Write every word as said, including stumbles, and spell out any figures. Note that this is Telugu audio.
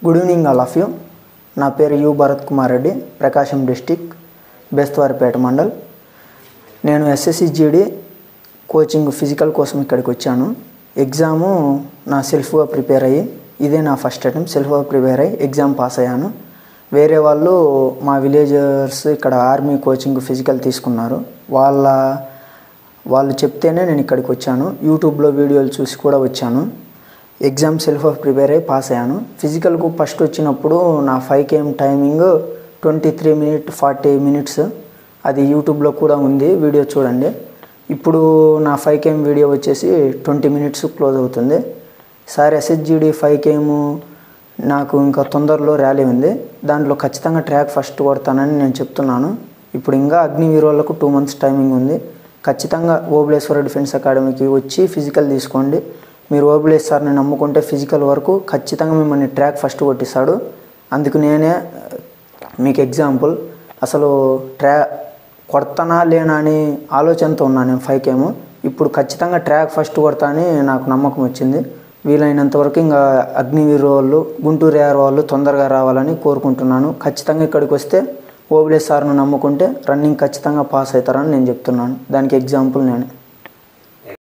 Good evening all of you. నా పేరు యు భరత్ కుమార్ రెడ్డి, ప్రకాశం డిస్టిక్, బేస్తవారిపేట మండల్. నేను ఎస్ఎస్సిజిడి కోచింగ్ ఫిజికల్ కోసం ఇక్కడికి వచ్చాను. ఎగ్జాము నా సెల్ఫ్గా ప్రిపేర్ అయ్యి, ఇదే నా ఫస్ట్ అటెంప్ట్. సెల్ఫ్గా ప్రిపేర్ అయ్యి ఎగ్జామ్ పాస్ అయ్యాను. వేరే వాళ్ళు మా విలేజర్స్ ఇక్కడ ఆర్మీ కోచింగ్ ఫిజికల్ తీసుకున్నారు. వాళ్ళ వాళ్ళు చెప్తేనే నేను ఇక్కడికి వచ్చాను. యూట్యూబ్లో వీడియోలు చూసి కూడా వచ్చాను. ఎగ్జామ్ సెల్ఫ్ ప్రిపేర్ అయ్యి పాస్ అయ్యాను. ఫిజికల్కు ఫస్ట్ వచ్చినప్పుడు నా five KM timing twenty three minute forty minutes అది యూట్యూబ్లో కూడా ఉంది, వీడియో చూడండి. ఇప్పుడు నా ఫైవ్ కేఎం వీడియో వచ్చేసి ట్వంటీ మినిట్స్ క్లోజ్ అవుతుంది. సార్ ఎస్ఎస్జిడి ఫైవ్ కేఎం నాకు ఇంకా తొందరలో ర్యాలీ ఉంది, దాంట్లో ఖచ్చితంగా ట్రాక్ ఫస్ట్ కొడతానని నేను చెప్తున్నాను. ఇప్పుడు ఇంకా అగ్నివీర్ వాళ్ళకు టూ మంత్స్ టైమింగ్ ఉంది. ఖచ్చితంగా ఓబులేశ్వర డిఫెన్స్ అకాడమీకి వచ్చి ఫిజికల్ తీసుకోండి. మీరు ఓబులేశ్వర్ సార్ని నమ్ముకుంటే ఫిజికల్ వరకు ఖచ్చితంగా మిమ్మల్ని ట్రాక్ ఫస్ట్ కొట్టిస్తాడు. అందుకు నేనే మీకు ఎగ్జాంపుల్. అసలు ట్రా కొడతానా లేనా అని ఆలోచనతో ఉన్నాను నేను ఫైవ్ కేము. ఇప్పుడు ఖచ్చితంగా ట్రాక్ ఫస్ట్ కొడతా అని నాకు నమ్మకం వచ్చింది. వీలైనంతవరకు ఇంకా అగ్నివీర్ వాళ్ళు, గుంటూరు ఏఆర్ వాళ్ళు తొందరగా రావాలని కోరుకుంటున్నాను. ఖచ్చితంగా ఇక్కడికి వస్తే ఓబులేశ్వర్ సార్ను నమ్ముకుంటే రన్నింగ్ ఖచ్చితంగా పాస్ అవుతారని నేను చెప్తున్నాను. దానికి ఎగ్జాంపుల్ నేను.